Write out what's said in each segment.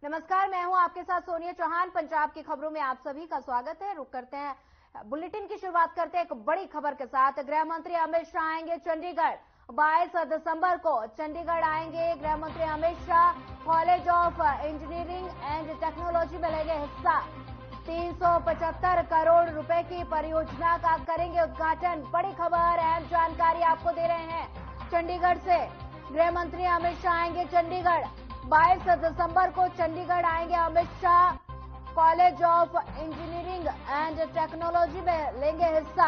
नमस्कार, मैं हूं आपके साथ सोनिया चौहान। पंजाब की खबरों में आप सभी का स्वागत है। रुक करते हैं बुलेटिन की शुरुआत करते हैं एक बड़ी खबर के साथ। गृह मंत्री अमित शाह आएंगे चंडीगढ़। 22 दिसंबर को चंडीगढ़ आएंगे गृह मंत्री Amit Shah. College of engineering and technology में लेंगे हिस्सा। 375 करोड़ रुपए की परियोजना का करेंगे उद्घाटन। बड़ी खबर, अहम जानकारी आपको दे रहे हैं चंडीगढ़ से। गृह मंत्री अमित शाह आएंगे चंडीगढ़। 22 दिसंबर को चंडीगढ़ आएंगे Amit Shah. College of engineering and technology में लेंगे हिस्सा।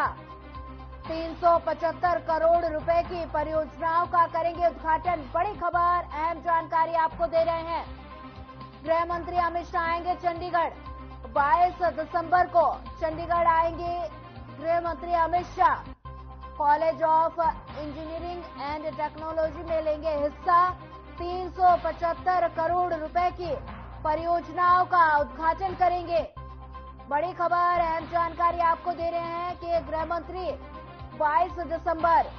375 करोड़ रुपए की परियोजनाओं का करेंगे उद्घाटन। बड़ी खबर, अहम जानकारी आपको दे रहे हैं। गृह मंत्री अमित शाह आएंगे चंडीगढ़। 22 दिसंबर को चंडीगढ़ आएंगे गृह मंत्री Amit Shah. College of engineering and technology में लेंगे हिस्सा। 375 करोड़ रुपए की परियोजनाओं का उद्घाटन करेंगे। बड़ी खबर, अहम जानकारी आपको दे रहे हैं कि गृह मंत्री 22 दिसंबर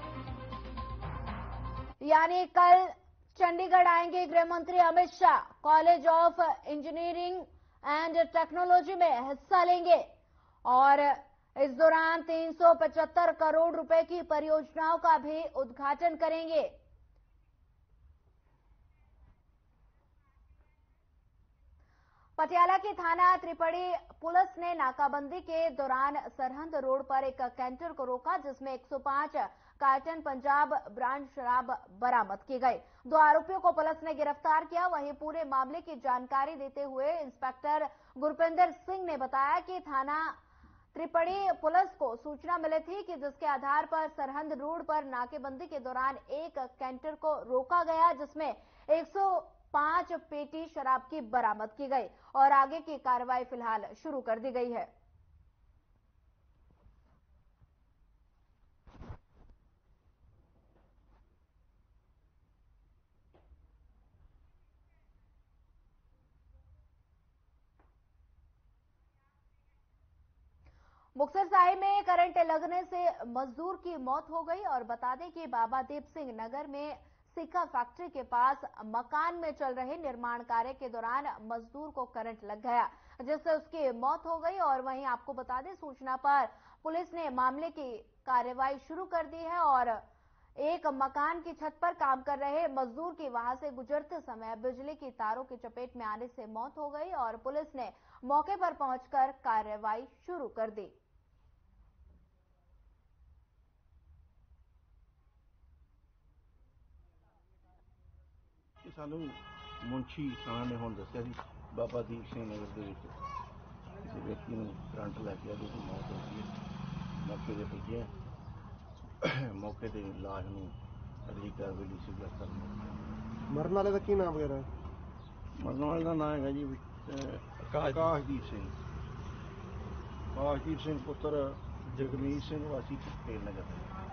यानी कल चंडीगढ़ आएंगे गृह मंत्री Amit Shah. College of engineering and technology में हिस्सा लेंगे और इस दौरान 375 करोड़ रुपए की परियोजनाओं का भी उद्घाटन करेंगे। पटियाला की थाना त्रिपड़ी पुलिस ने नाकाबंदी के दौरान सरहद रोड पर एक कैंटर को रोका, जिसमें 105 कार्टन पंजाब ब्रांड शराब बरामद की गई। 2 आरोपियों को पुलिस ने गिरफ्तार किया। वहीं पूरे मामले की जानकारी देते हुए इंस्पेक्टर गुरपिंदर सिंह ने बताया कि थाना त्रिपड़ी पुलिस को सूचना मिली थी कि जिसके आधार पर सरहद रोड पर नाकेबंदी के दौरान एक कैंटर को रोका गया, जिसमें 105 पेटी शराब की बरामद की गई और आगे की कार्रवाई फिलहाल शुरू कर दी गई है। मुक्तसर साहिब में करंट लगने से मजदूर की मौत हो गई और बता दें कि बाबा दीप सिंह नगर में सिक्का फैक्ट्री के पास मकान में चल रहे निर्माण कार्य के दौरान मजदूर को करंट लग गया, जिससे उसकी मौत हो गई। और वहीं आपको बता दें, सूचना पर पुलिस ने मामले की कार्रवाई शुरू कर दी है और एक मकान की छत पर काम कर रहे मजदूर की वहां से गुजरते समय बिजली की तारों की चपेट में आने से मौत हो गई और पुलिस ने मौके पर पहुंचकर कार्रवाई शुरू कर दी। सानू मुंशी थाना ने हुण दस्सिया सी बाबा दीप सिंह नगर दे विच किसी व्यक्ति नूं करंट लग गया, जिसकी मौत हो गई है। मौके ते पुज्जे, मौके ते लाश नूं अगली कार्रवाई ली सिविल हस्पताल में। मरन वाले का की नाम वगैरह? मरन वाले का नाम है जी आकाशदीप सिंह। आकाशदीप सिंह पुत्र जगमीत सिंह वासी पटेल नगर।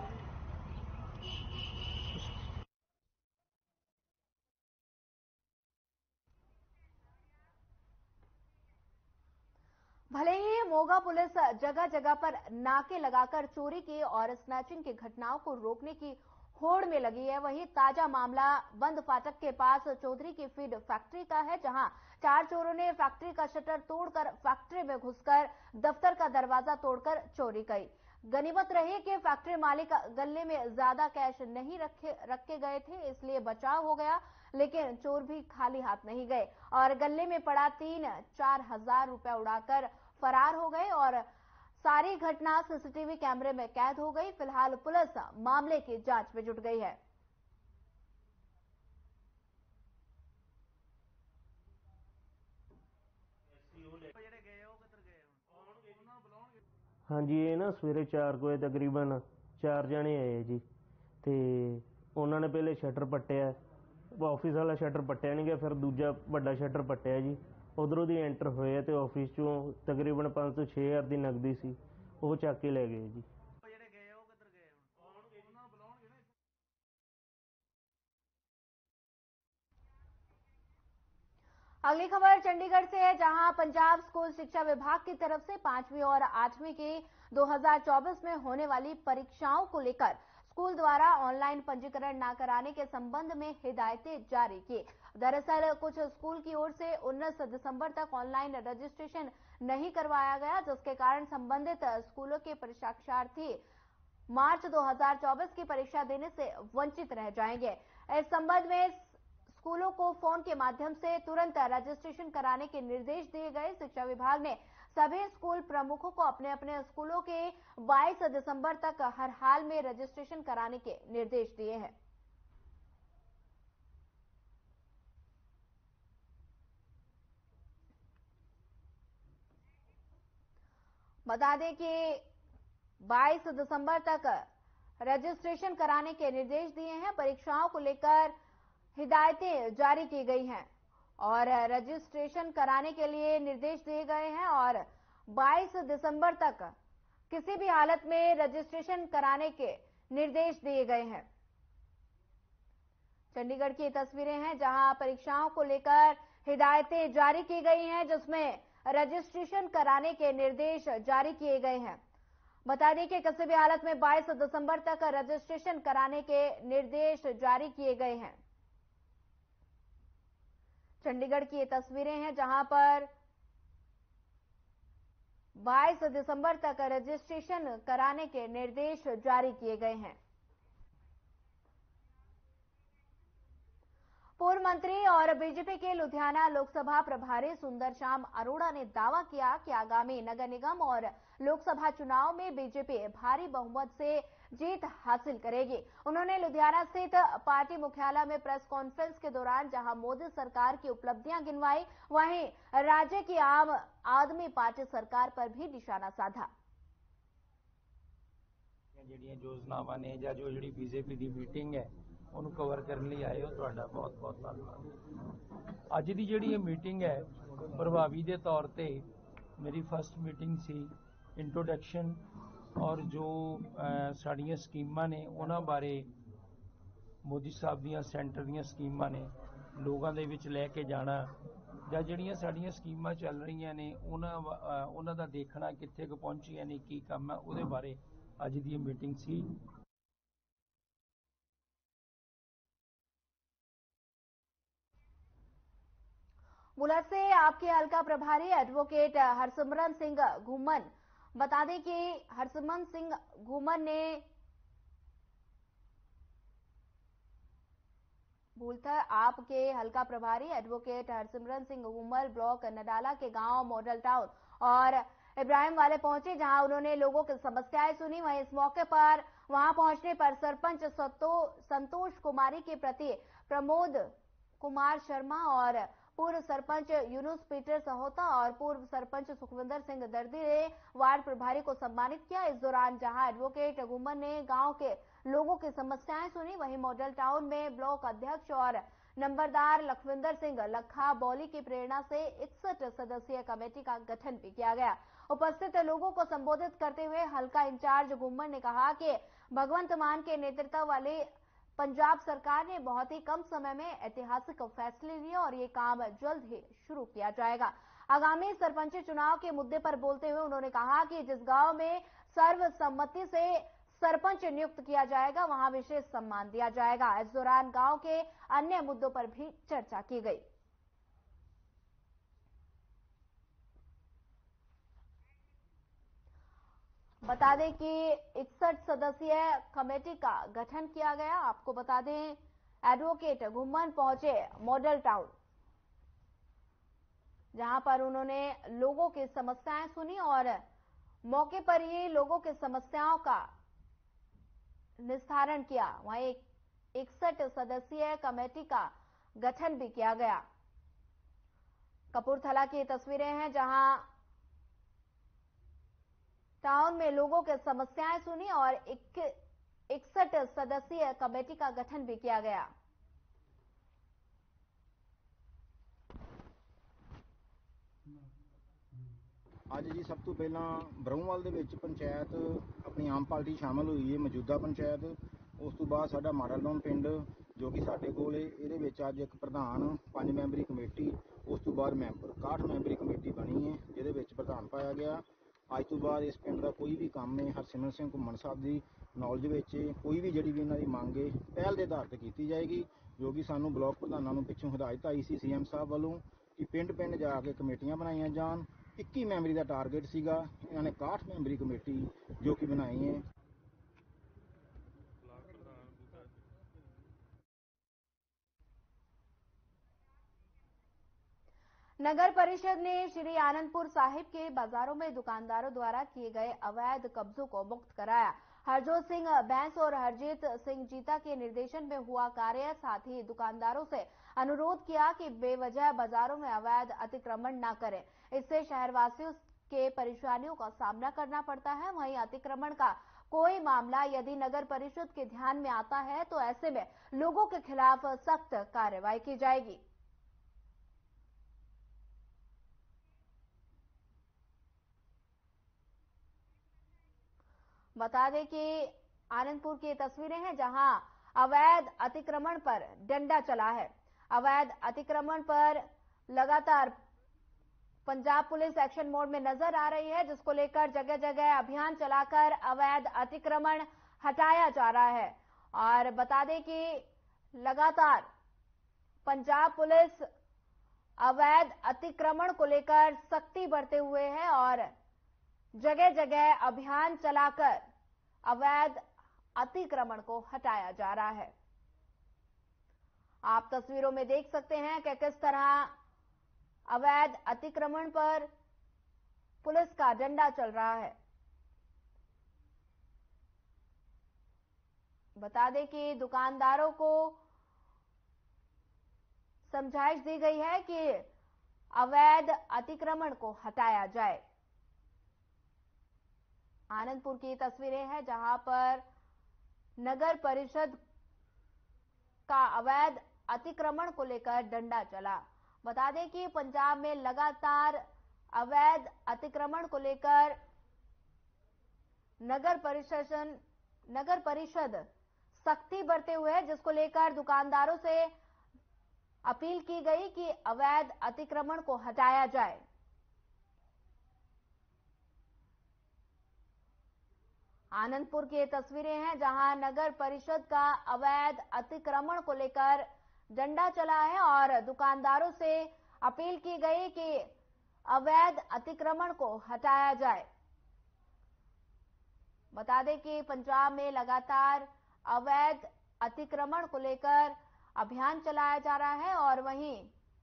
भले ही मोगा पुलिस जगह जगह पर नाके लगाकर चोरी की और स्नैचिंग की घटनाओं को रोकने की होड़ में लगी है, वहीं ताजा मामला बंद फाटक के पास चौधरी की फीड फैक्ट्री का है, जहां 4 चोरों ने फैक्ट्री का शटर तोड़कर फैक्ट्री में घुसकर दफ्तर का दरवाजा तोड़कर चोरी की। गनीमत रही कि फैक्ट्री मालिक गले में ज्यादा कैश नहीं रखे गए थे, इसलिए बचाव हो गया। लेकिन चोर भी खाली हाथ नहीं गए और गले में पड़ा 3-4 हजार रुपया उड़ाकर फरार हो गए और सारी घटना सीसीटीवी कैमरे में कैद हो गई। फिलहाल पुलिस मामले की जांच में जुट गई है। हाँ जी, ये ना सवेरे 4 बजे तकरीबन 4 जने आए जी, तो उन्होंने पहले शटर पट्टिया, ऑफिस वाला शटर पट्टिया नहीं गया, फिर दूजा बड़ा शटर पट्टिया जी। उधरों दी एंटर होए तो ऑफिस चों तकरीबन 5 ਤੋਂ 6 हज़ार की नकदी सी, वो ਚੱਕ के ले गए जी। अगली खबर चंडीगढ़ से है, जहां पंजाब स्कूल शिक्षा विभाग की तरफ से 5वीं और 8वीं की 2024 में होने वाली परीक्षाओं को लेकर स्कूल द्वारा ऑनलाइन पंजीकरण न कराने के संबंध में हिदायतें जारी की। दरअसल कुछ स्कूल की ओर से 19 दिसंबर तक ऑनलाइन रजिस्ट्रेशन नहीं करवाया गया, जिसके कारण संबंधित स्कूलों के परीक्षार्थी मार्च 2024 की परीक्षा देने से वंचित रह जाएंगे। इस संबंध में स्कूलों को फोन के माध्यम से तुरंत रजिस्ट्रेशन कराने के निर्देश दिए गए। शिक्षा विभाग ने सभी स्कूल प्रमुखों को अपने अपने स्कूलों के 22 दिसंबर तक हर हाल में रजिस्ट्रेशन कराने के निर्देश दिए हैं। बता दें कि 22 दिसंबर तक रजिस्ट्रेशन कराने के निर्देश दिए हैं। परीक्षाओं को लेकर हिदायतें जारी की गई हैं और रजिस्ट्रेशन कराने के लिए निर्देश दिए गए हैं और 22 दिसंबर तक किसी भी हालत में रजिस्ट्रेशन कराने के निर्देश दिए गए हैं। चंडीगढ़ की तस्वीरें हैं जहां परीक्षाओं को लेकर हिदायतें जारी की गई हैं, जिसमें रजिस्ट्रेशन कराने के निर्देश जारी किए गए हैं। बता दें कि किसी भी हालत में 22 दिसंबर तक रजिस्ट्रेशन कराने के निर्देश जारी किए गए हैं। चंडीगढ़ की ये तस्वीरें हैं जहां पर 22 दिसंबर तक रजिस्ट्रेशन कराने के निर्देश जारी किए गए हैं। पूर्व मंत्री और बीजेपी के लुधियाना लोकसभा प्रभारी सुंदर श्याम अरोड़ा ने दावा किया कि आगामी नगर निगम और लोकसभा चुनाव में बीजेपी भारी बहुमत से जीत हासिल करेगी। उन्होंने लुधियाना स्थित पार्टी मुख्यालय में प्रेस कॉन्फ्रेंस के दौरान जहां मोदी सरकार की उपलब्धियां गिनवाई, वहीं राज्य की आम आदमी पार्टी सरकार पर भी निशाना साधा। ਜਿਹੜੀਆਂ ਯੋਜਨਾਵਾਂ ਨੇ ਜਾਂ ਜੋ ਜਿਹੜੀ ਬੀਜੇਪੀ ਦੀ ਮੀਟਿੰਗ ਹੈ ਉਹਨੂੰ ਕਵਰ ਕਰਨ ਲਈ ਆਏ ਹੋ, ਤੁਹਾਡਾ ਬਹੁਤ ਬਹੁਤ ਧੰਨਵਾਦ। ਅੱਜ ਦੀ ਜਿਹੜੀ ਇਹ ਮੀਟਿੰਗ ਹੈ ਪ੍ਰਭਾਵੀ ਦੇ ਤੌਰ ਤੇ ਮੇਰੀ ਫਸਟ ਮੀਟਿੰਗ ਸੀ। ਇੰਟਰੋਡਕਸ਼ਨ ਔਰ ਜੋ ਸਾਡੀਆਂ ਸਕੀਮਾਂ ਨੇ ਉਹਨਾਂ ਬਾਰੇ ਮੋਦੀ ਸਾਹਿਬ ਦੀਆਂ ਸੈਂਟਰ ਦੀਆਂ ਸਕੀਮਾਂ ਨੇ ਲੋਕਾਂ ਦੇ ਵਿੱਚ ਲੈ ਕੇ ਜਾਣਾ ਜਾਂ ਜਿਹੜੀਆਂ ਸਾਡੀਆਂ ਸਕੀਮਾਂ ਚੱਲ ਰਹੀਆਂ ਨੇ ਉਹਨਾਂ ਦਾ ਦੇਖਣਾ ਕਿੱਥੇ ਕੁ ਪਹੁੰਚੀਆਂ ਨੇ, ਕੀ ਕੰਮ ਹੈ, ਉਹਦੇ ਬਾਰੇ ਅੱਜ ਦੀ ਮੀਟਿੰਗ ਸੀ। बुलट से आपके हल्का प्रभारी एडवोकेट हरसिमरन सिंह घूमन, बता दें कि हरसिमरन सिंह घूमन ने आपके हल्का प्रभारी एडवोकेट हरसिमरन सिंह घूमन ब्लॉक नडाला के गांव मॉडल टाउन और इब्राहिम वाले पहुंचे, जहां उन्होंने लोगों की समस्याएं सुनी। वहीं इस मौके पर वहां पहुंचने पर सरपंच संतोष कुमारी के प्रति प्रमोद कुमार शर्मा और पूर्व सरपंच यूनुस पीटर सहोता और पूर्व सरपंच सुखविंदर सिंह दर्दी ने वार्ड प्रभारी को सम्मानित किया। इस दौरान जहां एडवोकेट घूमन ने गांव के लोगों की समस्याएं सुनी, वहीं मॉडल टाउन में ब्लॉक अध्यक्ष और नंबरदार लखविंदर सिंह लखा बौली की प्रेरणा से 61 सदस्यीय कमेटी का गठन भी किया गया। उपस्थित लोगों को संबोधित करते हुए हल्का इंचार्ज घूमन ने कहा कि भगवंत मान के नेतृत्व वाली पंजाब सरकार ने बहुत ही कम समय में ऐतिहासिक फैसले लिए और ये काम जल्द ही शुरू किया जाएगा। आगामी सरपंच चुनाव के मुद्दे पर बोलते हुए उन्होंने कहा कि जिस गांव में सर्वसम्मति से सरपंच नियुक्त किया जाएगा वहां विशेष सम्मान दिया जाएगा। इस दौरान गांव के अन्य मुद्दों पर भी चर्चा की गई। बता दें कि 61 सदस्यीय कमेटी का गठन किया गया। आपको बता दें एडवोकेट घुम्मन पहुंचे मॉडल टाउन, जहां पर उन्होंने लोगों की समस्याएं सुनी और मौके पर ही लोगों की समस्याओं का निस्तारण किया। वहीं 61 सदस्यीय कमेटी का गठन भी किया गया। कपूरथला की तस्वीरें हैं जहां टाउन में लोगों की समस्याएं सुनी और 61 सदस्यीय कमेटी का गठन भी किया गया। ਅੱਜ ਜੀ ਸਭ ਤੋਂ ਪਹਿਲਾਂ ਬਰਹਮਵਾਲ ਦੇ ਵਿੱਚ ਪੰਚਾਇਤ ਆਪਣੀ ਆਮ ਪਾਰਟੀ ਸ਼ਾਮਲ ਹੋਈ ਹੈ, ਮੌਜੂਦਾ ਪੰਚਾਇਤ। ਉਸ ਤੋਂ ਬਾਅਦ ਸਾਡਾ ਮਾਡਲ ਟਾਊਨ ਪਿੰਡ ਜੋ ਕਿ ਸਾਡੇ ਕੋਲ ਹੈ, ਇਹਦੇ ਵਿੱਚ ਅੱਜ ਇੱਕ ਪ੍ਰਧਾਨ 5 ਮੈਂਬਰੀ ਕਮੇਟੀ, ਉਸ ਤੋਂ ਬਾਅਦ ਮੈਂਬਰ 61 ਮੈਂਬਰੀ ਕਮੇਟੀ ਬਣੀ ਹੈ, ਜਿਹਦੇ ਵਿੱਚ ਪ੍ਰਧਾਨ ਪਾਇਆ ਗਿਆ। ਅੱਜ ਤੋਂ ਬਾਅਦ ਇਸ ਪਿੰਡ ਦਾ ਕੋਈ ਵੀ ਕੰਮ ਹੈ ਹਰਸਿਮਰਨ ਸਿੰਘ ਘੁੰਮਣ ਸਾਹਿਬ ਦੀ ਨੌਲੇਜ ਵਿੱਚ ਕੋਈ ਵੀ ਜਿਹੜੀ ਵੀ ਇਹਨਾਂ ਦੀ ਮੰਗ ਹੈ ਪਹਿਲ ਦੇ ਆਧਾਰ ਤੇ ਕੀਤੀ ਜਾਏਗੀ, ਜੋ ਕਿ ਸਾਨੂੰ ਬਲਾਕ ਪ੍ਰਧਾਨਾਂ ਨੂੰ ਪਿੱਛੋਂ ਹਦਾਇਤ ਆਈ ਸੀ ਸੀਐਮ ਸਾਹਿਬ ਵੱਲੋਂ ਕਿ ਪਿੰਡ ਜਾ ਕੇ ਕਮੇਟੀਆਂ ਬਣਾਈਆਂ ਜਾਣ। 21 ਮੈਂਬਰੀ ਦਾ ਟਾਰਗੇਟ ਸੀਗਾ, ਇਹਨਾਂ ਨੇ 61 ਮੈਂਬਰੀ ਕਮੇਟੀ ਜੋ ਕਿ ਬਣਾਈ ਹੈ। नगर परिषद ने श्री आनंदपुर साहिब के बाजारों में दुकानदारों द्वारा किए गए अवैध कब्जों को मुक्त कराया। हरजोत सिंह बैंस और हरजीत सिंह जीता के निर्देशन में हुआ कार्य। साथ ही दुकानदारों से अनुरोध किया कि बेवजह बाजारों में अवैध अतिक्रमण न करें, इससे शहरवासियों के परेशानियों का सामना करना पड़ता है। वहीं अतिक्रमण का कोई मामला यदि नगर परिषद के ध्यान में आता है तो ऐसे में लोगों के खिलाफ सख्त कार्रवाई की जाएगी। बता दें कि आनंदपुर की तस्वीरें हैं जहां अवैध अतिक्रमण पर डंडा चला है। अवैध अतिक्रमण पर लगातार पंजाब पुलिस एक्शन मोड में नजर आ रही है, जिसको लेकर जगह जगह अभियान चलाकर अवैध अतिक्रमण हटाया जा रहा है। और बता दें कि लगातार पंजाब पुलिस अवैध अतिक्रमण को लेकर सख्ती बरते हुए है और जगह जगह अभियान चलाकर अवैध अतिक्रमण को हटाया जा रहा है। आप तस्वीरों में देख सकते हैं कि किस तरह अवैध अतिक्रमण पर पुलिस का डंडा चल रहा है। बता दें कि दुकानदारों को समझाइश दी गई है कि अवैध अतिक्रमण को हटाया जाए। आनंदपुर की तस्वीरें हैं जहां पर नगर परिषद का अवैध अतिक्रमण को लेकर डंडा चला। बता दें कि पंजाब में लगातार अवैध अतिक्रमण को लेकर नगर परिषद सख्ती बरते हुए है, जिसको लेकर दुकानदारों से अपील की गई कि अवैध अतिक्रमण को हटाया जाए। आनंदपुर की तस्वीरें हैं जहां नगर परिषद का अवैध अतिक्रमण को लेकर डंडा चला है और दुकानदारों से अपील की गई कि अवैध अतिक्रमण को हटाया जाए। बता दें कि पंजाब में लगातार अवैध अतिक्रमण को लेकर अभियान चलाया जा रहा है और वहीं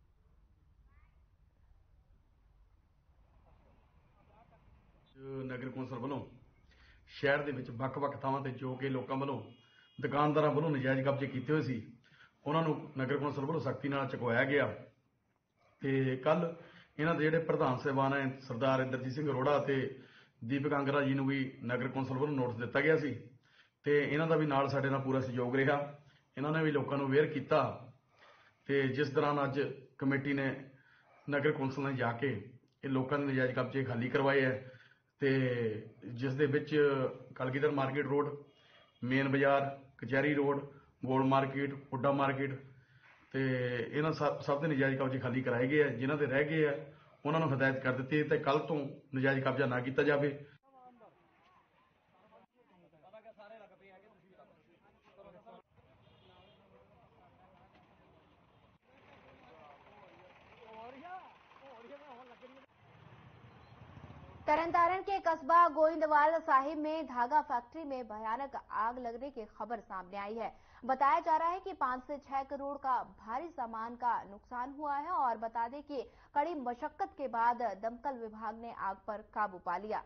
नगर कौंसल ਵੱਲੋਂ शहर ਦੇ ਵਿੱਚ ਵੱਖ-ਵੱਖ ਥਾਵਾਂ ਤੇ ਜੋ ਕਿ ਲੋਕਾਂ ਵੱਲੋਂ ਦੁਕਾਨਦਾਰਾਂ ਵੱਲੋਂ ਨਜਾਇਜ਼ ਕਬਜ਼ੇ ਕੀਤੇ ਹੋਏ ਸੀ, ਉਹਨਾਂ ਨੂੰ ਨਗਰ ਕੌਂਸਲ ਵੱਲੋਂ ਸਖਤੀ ਨਾਲ ਚੁਕਵਾਇਆ ਗਿਆ ਤੇ ਕੱਲ ਇਹਨਾਂ ਦੇ ਜਿਹੜੇ ਪ੍ਰਧਾਨ ਸਹਿਬਾਨ ਹੈ ਸਰਦਾਰ ਇੰਦਰਜੀਤ ਸਿੰਘ ਅਰੋੜਾ ਤੇ ਦੀਪਕ ਅੰਗਰਾ ਜੀ ਨੂੰ ਵੀ ਨਗਰ ਕੌਂਸਲ ਵੱਲੋਂ ਨੋਟਿਸ ਦਿੱਤਾ ਗਿਆ ਸੀ ਤੇ ਇਹਨਾਂ ਦਾ ਵੀ ਨਾਲ ਸਾਡੇ ਨਾਲ ਪੂਰਾ ਸਹਿਯੋਗ ਰਿਹਾ। ਇਹਨਾਂ ਨੇ ਵੀ ਲੋਕਾਂ ਨੂੰ ਅਵੇਅਰ ਕੀਤਾ ਤੇ ਜਿਸ ਦੌਰਾਨ ਅੱਜ ਕਮੇਟੀ ਨੇ ਨਗਰ ਕੌਂਸਲ ਨੇ ਜਾ ਕੇ ਇਹ ਲੋਕਾਂ ਦੇ ਨਜਾਇਜ਼ ਕਬਜ਼ੇ ਖਾਲੀ ਕਰਵਾਏ ਹੈ ਤੇ ਜਿਸ ਦੇ ਵਿੱਚ ਕਲਗੀਧਰ ਮਾਰਕੀਟ ਰੋਡ, ਮੇਨ ਬਾਜ਼ਾਰ, ਕਚਹਿਰੀ ਰੋਡ, ਗੋਲ ਮਾਰਕੀਟ, ਹੁੱਡਾ ਮਾਰਕੀਟ ਤੇ ਇਹਨਾਂ ਸਭ ਦੇ ਨਜਾਇਜ਼ ਕਬਜ਼ੇ ਖਾਲੀ ਕਰਾਏ ਗਏ ਆ। ਜਿਨ੍ਹਾਂ ਦੇ ਰਹਿ ਗਏ ਆ ਉਹਨਾਂ ਨੂੰ ਹਦਾਇਤ ਕਰ ਦਿੱਤੀ ਤੇ ਕੱਲ ਤੋਂ ਨਜਾਇਜ਼ ਕਬਜ਼ਾ ਨਾ ਕੀਤਾ ਜਾਵੇ। तरनतारण के कस्बा गोविंदवाल साहिब में धागा फैक्ट्री में भयानक आग लगने की खबर सामने आई है। बताया जा रहा है कि 5 से 6 करोड़ का भारी सामान का नुकसान हुआ है और बता दें कि कड़ी मशक्कत के बाद दमकल विभाग ने आग पर काबू पा लिया।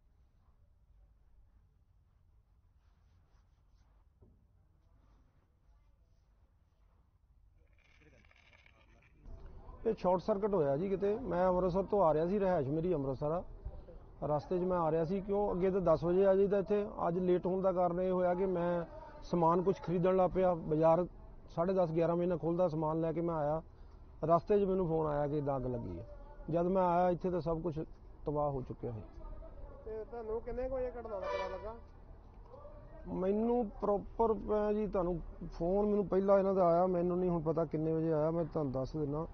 ਇਹ ਸ਼ਾਰਟ ਸਰਕਟ ਹੋਇਆ ਜੀ ਕਿਤੇ। ਮੈਂ ਅੰਮ੍ਰਿਤਸਰ ਤੋਂ ਆ ਰਿਹਾ ਸੀ, ਰਿਹਾਇਸ਼ ਮੇਰੀ ਅੰਮ੍ਰਿਤਸਰ ਆ। ਰਸਤੇ 'ਚ ਮੈਂ ਆ ਰਿਹਾ ਸੀ, ਕਿਉਂ ਅੱਗੇ ਤਾਂ 10 ਵਜੇ ਆ ਜਾਈਦਾ ਇੱਥੇ। ਅੱਜ ਲੇਟ ਹੋਣ ਦਾ ਕਾਰਨ ਇਹ ਹੋਇਆ ਕਿ ਮੈਂ ਸਮਾਨ ਕੁਝ ਖਰੀਦਣ ਲੱਗ ਪਿਆ। ਬਾਜ਼ਾਰ 10:30 11 ਵਜੇ ਨਾਲ ਖੁੱਲ੍ਹਦਾ, ਸਮਾਨ ਲੈ ਕੇ ਮੈਂ ਆਇਆ। ਰਸਤੇ 'ਚ ਮੈਨੂੰ ਫੋਨ ਆਇਆ ਕਿ ਅੱਗ ਲੱਗੀ ਹੈ। ਜਦ ਮੈਂ ਆਇਆ ਇੱਥੇ ਤਾਂ ਸਭ ਕੁਝ ਤਬਾਹ ਹੋ ਚੁੱਕਿਆ ਹੈ। ਤੇ ਤੁਹਾਨੂੰ ਕਿੰਨੇ ਵਜੇ ਘਟਨਾ ਦਾ ਪਤਾ ਲੱਗਾ? ਮੈਨੂੰ ਪ੍ਰੋਪਰ ਜੀ ਤੁਹਾਨੂੰ ਫੋਨ ਮੈਨੂੰ ਪਹਿਲਾਂ ਇਹਨਾਂ ਦਾ ਆਇਆ, ਮੈਨੂੰ ਨਹੀਂ ਹੁਣ ਪਤਾ ਕਿੰਨੇ ਵਜੇ ਆਇਆ, ਮੈਂ ਤੁਹਾਨੂੰ ਦੱਸ ਦਿੰਦਾ।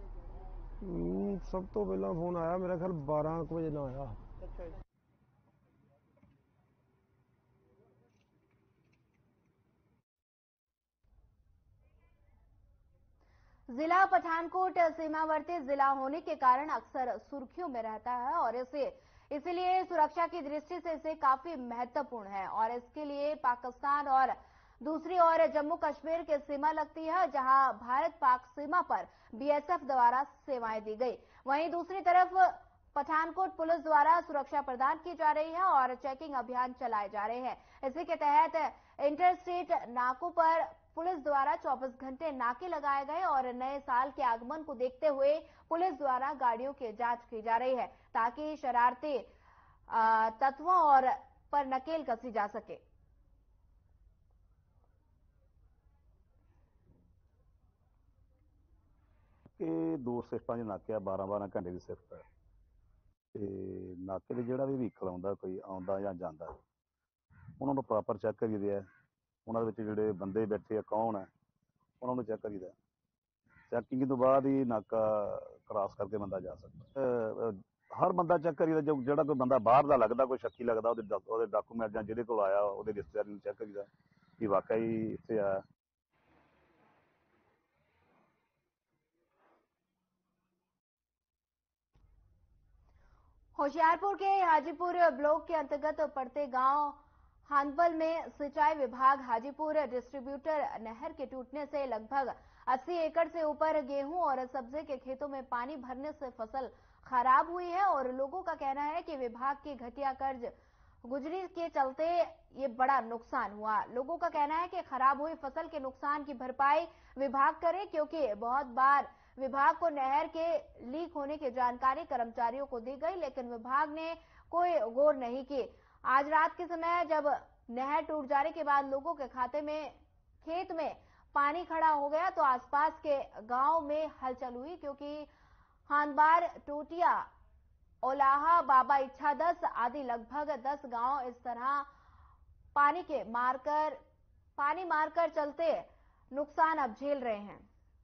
ਸਭ ਤੋਂ ਪਹਿਲਾਂ ਫੋਨ ਆਇਆ ਮੇਰਾ ਖਿਆਲ 12 ਵਜੇ ਨਾਲ ਆਇਆ। ਅੱਛਾ ਜੀ। जिला पठानकोट सीमावर्ती जिला होने के कारण अक्सर सुर्खियों में रहता है और इसलिए सुरक्षा की दृष्टि से इसे काफी महत्वपूर्ण है और इसके लिए पाकिस्तान और दूसरी ओर जम्मू कश्मीर की सीमा लगती है, जहां भारत पाक सीमा पर बीएसएफ द्वारा सेवाएं दी गई। वहीं दूसरी तरफ पठानकोट पुलिस द्वारा सुरक्षा प्रदान की जा रही है और चेकिंग अभियान चलाए जा रहे हैं। इसी के तहत इंटरस्टेट नाकों पर पुलिस द्वारा 24 घंटे नाके लगाए गए और नए साल के आगमन को देखते हुए पुलिस द्वारा गाड़ियों की जांच की जा रही है ताकि शरारती तत्वों और पर नकेल कसी जा सके। ਇਹ ਦੋ ਸਿਫਟਾਂ 'ਚ ਨਾਕੇ ਆ 12-12 ਘੰਟੇ ਦੀ ਸਿਫਟ ਹੈ ਤੇ ਨਾਕੇ ਤੇ ਜਿਹੜਾ ਵੀ ਵਹੀਕਲ ਆਉਂਦਾ ਕੋਈ ਆਉਂਦਾ ਜਾਂ ਜਾਂਦਾ ਉਹਨਾਂ ਨੂੰ ਪ੍ਰੋਪਰ ਚੈੱਕ ਕਰੀਦੇ ਆ। ਉਹਨਾਂ ਦੇ ਵਿੱਚ ਜਿਹੜੇ ਬੰਦੇ ਬੈਠੇ ਆ ਕੌਣ ਹੈ ਉਹਨਾਂ ਨੂੰ ਚੈੱਕ ਕਰੀਦਾ। ਚੈਕਿੰਗ ਤੋਂ ਬਾਅਦ ਹੀ ਨਾਕਾ ਕ੍ਰਾਸ ਕਰਕੇ ਬੰਦਾ ਜਾ ਸਕਦਾ। ਹਰ ਬੰਦਾ ਚੈੱਕ ਕਰੀਦਾ, ਜਿਹੜਾ ਕੋਈ ਬੰਦਾ ਬਾਹਰ ਦਾ ਲੱਗਦਾ ਕੋਈ ਸ਼ੱਕੀ ਲੱਗਦਾ ਉਹਦੇ ਡਾਕੂਮੈਂਟ ਜਾਂ ਜਿਹਦੇ ਕੋਲ ਆਇਆ ਉਹਦੇ ਰਿਸ਼ਤੇਦਾਰ ਨੂੰ ਚੈੱਕ ਕਰੀਦਾ ਕਿ ਵਾਕਈ ਇੱਥੇ ਆਇਆ। होशियारपुर के हाजीपुर ब्लॉक के अंतर्गत पड़ते गांव हानबल में सिंचाई विभाग हाजीपुर डिस्ट्रीब्यूटर नहर के टूटने से लगभग 80 एकड़ से ऊपर गेहूं और सब्जी के खेतों में पानी भरने से फसल खराब हुई है और लोगों का कहना है कि विभाग की घटिया कर्ज गुजरी के चलते ये बड़ा नुकसान हुआ। लोगों का कहना है कि खराब हुई फसल के नुकसान की भरपाई विभाग करे, क्योंकि बहुत बार विभाग को नहर के लीक होने की जानकारी कर्मचारियों को दी गई, लेकिन विभाग ने कोई गौर नहीं की। आज रात के समय जब नहर टूट जाने के बाद लोगों के खेत में पानी खड़ा हो गया तो आसपास के गांव में हलचल हुई, क्योंकि हानबार, टोटिया, ओलाहा, बाबा इच्छा 10 आदि लगभग 10 गांव इस तरह पानी मारकर चलते नुकसान अब झेल रहे हैं।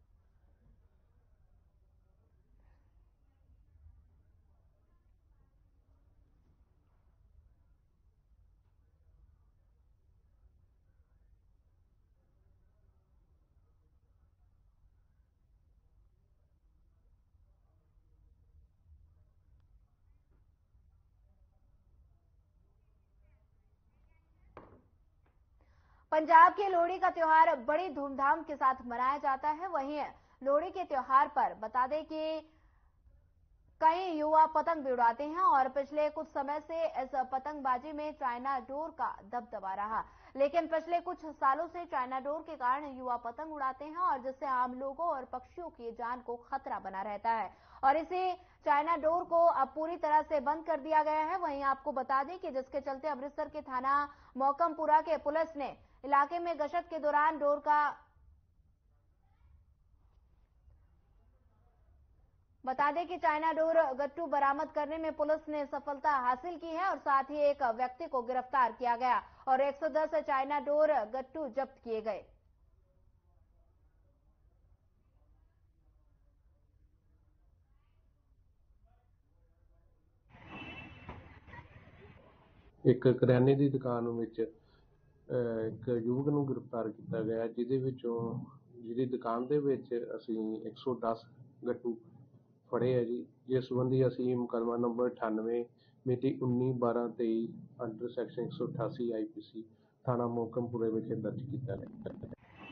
पंजाब के लोहड़ी का त्योहार बड़ी धूमधाम के साथ मनाया जाता है। वहीं लोहड़ी के त्योहार पर बता दें कि कई युवा पतंग भी उड़ाते हैं और पिछले कुछ समय से इस पतंगबाजी में चाइना डोर का दबदबा रहा, लेकिन पिछले कुछ सालों से चाइना डोर के कारण युवा पतंग उड़ाते हैं और जिससे आम लोगों और पक्षियों की जान को खतरा बना रहता है और इसी चाइना डोर को अब पूरी तरह से बंद कर दिया गया है। वहीं आपको बता दें कि जिसके चलते अमृतसर के थाना मोकमपुरा के पुलिस ने इलाके में गश्त के दौरान डोर का बता दें कि चाइना डोर गट्टू बरामद करने में पुलिस ने सफलता हासिल की है और साथ ही एक व्यक्ति को गिरफ्तार किया गया और 110 चाइना डोर गट्टू जब्त किए गए। ਇੱਕ ਕਰਿਆਨੇ ਦੀ ਦੁਕਾਨ ਵਿੱਚ ਇੱਕ ਯੁਵਕ ਨੂੰ ਗ੍ਰਿਫਤਾਰ ਕੀਤਾ ਗਿਆ, ਜਿਹਦੀ ਦੁਕਾਨ ਦੇ ਵਿੱਚ ਅਸੀਂ 110 ਗੱਟੂ ਫੜੇ ਆ ਜੀ। ਜਿਸ ਸੰਬੰਧੀ ਅਸੀਂ ਮੁਕੱਦਮਾ ਨੰਬਰ 98 ਮਿਤੀ 19/12/23 ਅੰਡਰ ਸੈਕਸ਼ਨ 188 IPC ਥਾਣਾ ਮੋਕਮਪੁਰੇ ਵਿਖੇ ਦਰਜ ਕੀਤਾ ਹੈ।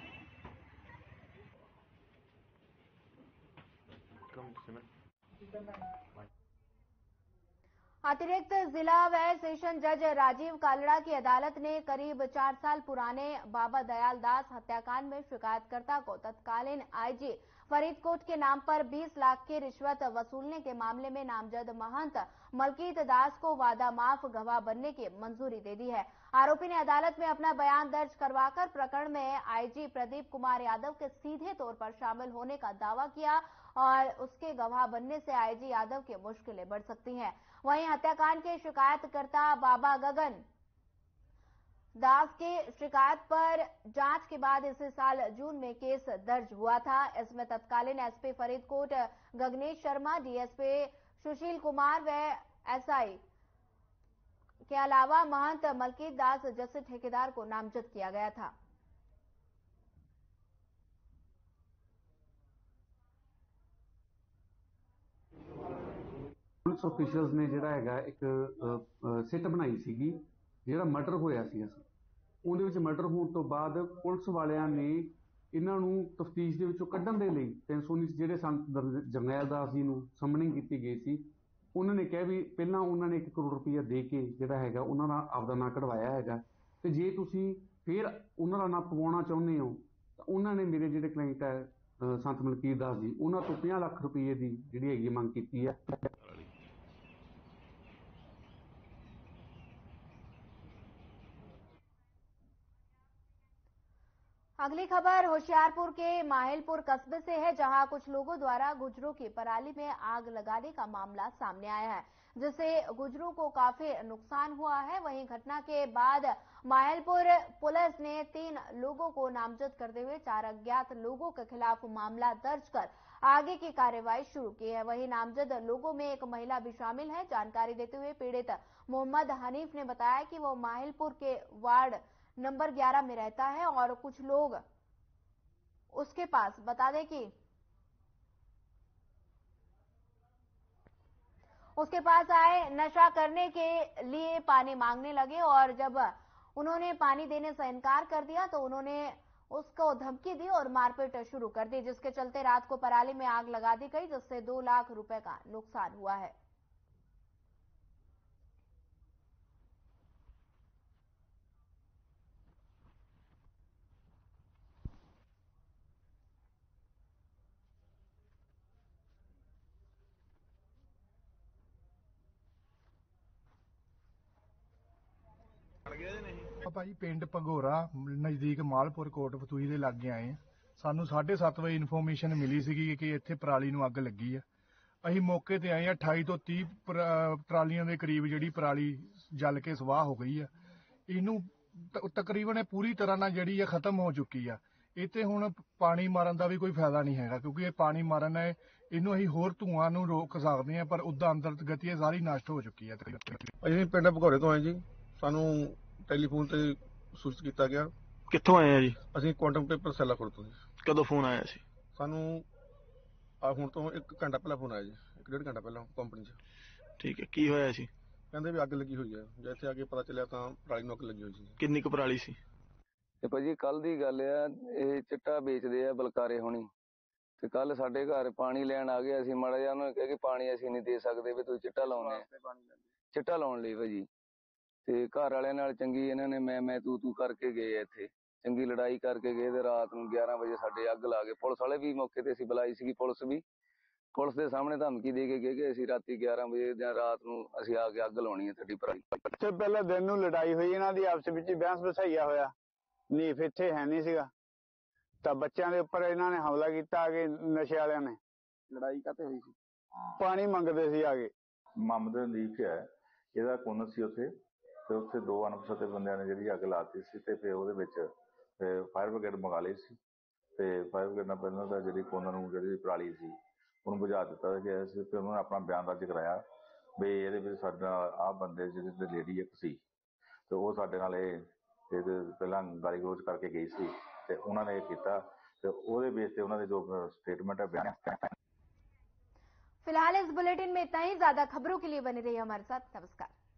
अतिरिक्त जिला व सेशन जज राजीव कालड़ा की अदालत ने करीब 4 साल पुराने बाबा दयाल दास हत्याकांड में शिकायतकर्ता को तत्कालीन आईजी फरीदकोट के नाम पर 20 लाख की रिश्वत वसूलने के मामले में नामजद महंत मलकीत दास को वादा माफ गवाह बनने की मंजूरी दे दी है। आरोपी ने अदालत में अपना बयान दर्ज करवाकर प्रकरण में आईजी प्रदीप कुमार यादव के सीधे तौर पर शामिल होने का दावा किया और उसके गवाह बनने से आईजी यादव की मुश्किलें बढ़ सकती हैं। वहीं हत्याकांड के शिकायतकर्ता बाबा गगन दास की शिकायत पर जांच के बाद इसी साल जून में केस दर्ज हुआ था। इसमें तत्कालीन एसपी फरीदकोट गगनेश शर्मा, डीएसपी सुशील कुमार व एसआई के अलावा महंत मलकीत दास जैसे ठेकेदार को नामजद किया गया था। ਪੁਲਿਸ ਆਫੀਸ਼ੀਅਲਸ ਨੇ ਜਿਹੜਾ ਹੈਗਾ ਇੱਕ ਸਿੱਟ ਬਣਾਈ ਸੀਗੀ ਜਿਹੜਾ ਮਰਡਰ ਹੋਇਆ ਸੀ ਅਸੀਂ ਉਹਦੇ ਵਿੱਚ ਮਰਡਰ ਹੋਣ ਤੋਂ ਬਾਅਦ ਪੁਲਿਸ ਵਾਲਿਆਂ ਨੇ ਇਹਨਾਂ ਨੂੰ ਤਫਤੀਸ਼ ਦੇ ਵਿੱਚੋਂ ਕੱਢਣ ਦੇ ਲਈ 319 ਜਿਹੜੇ ਸੰਤ ਜਰਨੈਲ ਦਾਸ ਜੀ ਨੂੰ ਸਮਨਿੰਗ ਕੀਤੀ ਗਈ ਸੀ ਉਹਨਾਂ ਨੇ ਕਿਹਾ ਵੀ ਪਹਿਲਾਂ ਉਹਨਾਂ ਨੇ 1 ਕਰੋੜ ਰੁਪਈਆ ਦੇ ਕੇ ਜਿਹੜਾ ਹੈਗਾ ਉਹਨਾਂ ਦਾ ਆਪਦਾ ਨਾਂ ਕਢਵਾਇਆ ਹੈਗਾ ਤੇ ਜੇ ਤੁਸੀਂ ਫਿਰ ਉਹਨਾਂ ਦਾ ਨਾਂ ਪਵਾਉਣਾ ਚਾਹੁੰਦੇ ਹੋ ਤਾਂ ਉਹਨਾਂ ਨੇ ਮੇਰੇ ਜਿਹੜੇ ਕਲਾਇੰਟ ਹੈ ਸੰਤ ਮਲਕੀਤ ਦਾਸ ਜੀ ਉਹਨਾਂ ਤੋਂ 50 ਲੱਖ ਰੁਪਏ ਦੀ ਜਿਹੜੀ ਹੈਗੀ ਮੰਗ ਕੀਤੀ ਹੈ। अगली खबर होशियारपुर के माहिलपुर कस्बे से है, जहां कुछ लोगों द्वारा गुजरों की पराली में आग लगाने का मामला सामने आया है, जिससे गुजरों को काफी नुकसान हुआ है। वहीं घटना के बाद माहिलपुर पुलिस ने 3 लोगों को नामजद करते हुए 4 अज्ञात लोगों के खिलाफ मामला दर्ज कर आगे की कार्रवाई शुरू की है। वहीं नामजद लोगों में एक महिला भी शामिल है। जानकारी देते हुए पीड़ित मोहम्मद हनीफ ने बताया कि वो माहिलपुर के वार्ड नंबर 11 में रहता है और कुछ लोग उसके पास बता दें कि उसके पास आए, नशा करने के लिए पानी मांगने लगे और जब उन्होंने पानी देने से इनकार कर दिया तो उन्होंने उसको धमकी दी और मारपीट शुरू कर दी, जिसके चलते रात को पराली में आग लगा दी गई, जिससे 2 लाख रुपए का नुकसान हुआ है। ਆਪਾਂ ਜੀ ਪਿੰਡ ਭਗੋਰਾ ਨਜ਼ਦੀਕ ਮਾਲਪੁਰ ਕੋਟ ਫਤੂਹੀ ਦੇ ਲਾਗੇ ਆਏ ਆ। ਸਾਨੂੰ 7:30 ਵਜੇ ਇਨਫੋਰਮੇਸ਼ਨ ਮਿਲੀ ਸੀਗੀ ਕਿ ਇੱਥੇ ਪਰਾਲੀ ਨੂੰ ਅੱਗ ਲੱਗੀ ਆ। ਅਸੀਂ ਮੌਕੇ ਤੇ ਆਏ ਆ। 28 ਤੋਂ 30 ਟਰਾਲੀਆਂ ਦੇ ਕਰੀਬ ਜਿਹੜੀ ਪਰਾਲੀ ਜਲ ਕੇ ਸਵਾਹ ਹੋ ਗਈ ਆ। ਇਹਨੂੰ ਤਕਰੀਬਨ ਪੂਰੀ ਤਰ੍ਹਾਂ ਨਾਲ ਜਿਹੜੀ ਆ ਖਤਮ ਹੋ ਚੁੱਕੀ ਆ। ਇੱਥੇ ਹੁਣ ਪਾਣੀ ਮਾਰਨ ਦਾ ਵੀ ਕੋਈ ਫਾਇਦਾ ਨਹੀਂ ਹੈਗਾ, ਕਿਉਂਕਿ ਇਹ ਪਾਣੀ ਮਾਰਨ ਹੈ ਇਹਨੂੰ ਅਸੀਂ ਹੋਰ ਧੂਆਂ ਨੂੰ ਰੋਕ ਸਕਦੇ ਹਾਂ, ਪਰ ਉਦਾਂ ਅੰਦਰ ਗਤੀ ਸਾਰੀ ਨਸ਼ਟ ਹੋ ਚੁੱਕੀ ਹੈ। ਅਸੀਂ ਪਿੰਡ ਭਗੌਰੇ ਤੋਂ ਆਏ ਜੀ। ਸਾਨੂੰ ਟੈਲੀਫੋਨ ਤੇ ਸੂਚਿਤ ਕੀਤਾ ਗਿਆ। ਕਿੱਥੋਂ ਆਏ ਆ ਜੀ? ਅਸੀਂ ਕੁਆਂਟਮ ਪੇਪਰ ਸੈਲਾਖੁਰ ਤੋਂ ਜੀ। ਕਦੋਂ ਫੋਨ ਆਇਆ ਸੀ? ਸਾਨੂੰ ਹੁਣ ਤੋਂ 1 ਘੰਟਾ ਪਹਿਲਾਂ ਫੋਨ ਆਇਆ ਜੀ, 1.5 ਘੰਟਾ ਪਹਿਲਾਂ ਕੰਪਨੀ 'ਚ। ਠੀਕ ਹੈ, ਕੀ ਹੋਇਆ ਸੀ? ਕਹਿੰਦੇ ਵੀ ਅੱਗ ਲੱਗੀ ਹੋਈ ਹੈ। ਜਦ ਇੱਥੇ ਆ ਕੇ ਪਤਾ ਚੱਲਿਆ ਤਾਂ ਪਰਾਲੀ ਨੂੰ ਅੱਗ ਲੱਗੀ ਹੋਈ ਸੀ। ਕਿੰਨੀ ਕੁ ਪਰਾਲੀ ਸੀ? ਤੇ ਭਾਜੀ ਕੱਲ ਦੀ ਗੱਲ ਆ, ਇਹ ਚਿੱਟਾ ਵੇਚਦੇ ਆ ਬਲਕਾਰੇ ਹੋਣੀ, ਤੇ ਕੱਲ ਸਾਡੇ ਘਰ ਪਾਣੀ ਲੈਣ ਆ ਗਿਆ। ਅਸੀਂ ਮਾੜਾ ਜਿਹਾ ਉਹਨਾਂ ਨੂੰ ਕਿਹਾ ਕਿ ਪਾਣੀ ਅਸੀਂ ਨਹੀਂ ਦੇ ਸਕਦੇ ਵੀ ਤੁਸੀਂ ਚਿੱਟਾ ਲਾਉਣੇ ਆ, ਚਿੱਟਾ ਲਾਉਣ ਲਈ ਭਾਜੀ। ਤੇ ਘਰ ਵਾਲਿਆਂ ਨਾਲ ਚੰਗੀ ਇਹਨਾਂ ਨੇ ਮੈਂ ਤੂੰ ਕਰਕੇ ਗਏ ਆ, ਇੱਥੇ ਚੰਗੀ ਲੜਾਈ ਕਰਕੇ ਗਏ ਤੇ ਰਾਤ ਨੂੰ 11 ਵਜੇ ਸਾਡੇ ਅੱਗ ਲਾ ਗਏ। ਪੁਲਿਸ ਵਾਲੇ ਵੀ ਮੌਕੇ ਤੇ ਅਸੀਂ ਬੁਲਾਈ ਸੀਗੀ, ਪੁਲਿਸ ਦੇ ਸਾਹਮਣੇ ਧਮਕੀ ਦੇ ਕੇ ਗਏ ਕਿ ਅਸੀਂ ਰਾਤੀ 11 ਵਜੇ ਜਾਂ ਰਾਤ ਨੂੰ ਅਸੀਂ ਆ ਕੇ ਅੱਗ ਲਾਉਣੀ ਹੈ ਤੁਹਾਡੀ ਪਰਾਲੀ। ਤੇ ਪਹਿਲਾਂ ਦਿਨ ਨੂੰ ਲੜਾਈ ਹੋਈ ਇਹਨਾਂ ਦੀ ਆਪਸ ਵਿੱਚ, ਬਹਿਸ ਵਸਾਈਆ ਹੋਇਆ। ਨੀਫ ਇੱਥੇ ਹੈ ਨਹੀਂ ਸੀਗਾ ਤਾਂ ਬੱਚਿਆਂ ਦੇ ਉੱਪਰ ਇਹਨਾਂ ਨੇ ਹਮਲਾ ਕੀਤਾ ਆ ਕੇ ਨਸ਼ੇ ਵਾਲਿਆਂ ਨੇ। ਲੜਾਈ ਕਾਤੇ ਹੋਈ ਸੀ? ਪਾਣੀ ਮੰਗਦੇ ਸੀ ਆ ਕੇ। ਮੁਹੰਮਦ ਹਨੀਫ ਹੈ, ਇਹਦਾ ਕੁੰਨ ਸੀ ਉੱਥੇ, ਤੇ ਉੱਥੇ 2 ਅਣਪਛਾਤੇ ਬੰਦਿਆਂ ਨੇ ਜਿਹੜੀ ਅੱਗ ਲਾਤੀ ਸੀ ਤੇ ਫਿਰ ਉਹਦੇ ਵਿੱਚ ਫਾਇਰ ਬ੍ਰਿਗੇਡ ਮੰਗਾ ਲਈ ਸੀ। ਤੇ ਫਾਇਰ ਬ੍ਰਿਗੇਡ ਨਾਲ ਪਹਿਲਾਂ ਤਾਂ ਜਿਹੜੀ ਕੁੰਨ ਨੂੰ ਜਿਹੜੀ ਪਰਾਲੀ ਸੀ ਉਹਨੂੰ ਬੁਝਾ ਦਿੱਤਾ ਗਿਆ ਸੀ। ਤੇ ਉਹਨਾਂ ਨੇ ਆਪਣਾ ਬਿਆਨ ਦਰਜ ਕਰਾਇਆ ਵੀ ਇਹਦੇ ਵਿੱਚ ਸਾਡੇ ਨਾਲ ਆਹ ਬੰਦੇ ਜਿਹੜੇ ਤੇ ਲੇਡੀ ਇੱਕ ਸੀ ਤੇ ਉਹ ਸਾਡੇ ਨਾਲ ਇਹ ਪਹਿਲਾਂ ਗਾਲੀ ਗਲੋਚ ਕਰਕੇ ਗਈ ਸੀ ਤੇ ਉਹਨਾਂ ਨੇ ਇਹ ਕੀਤਾ ਤੇ ਉਹਦੇ ਬੇਸ ਤੇ ਉਹਨਾਂ ਦੇ ਜੋ स्टेटमेंट है बयान। फिलहाल इस बुलेटिन में इतना ही। ज्यादा खबरों के लिए बने रहिए हमारे साथ। नमस्कार।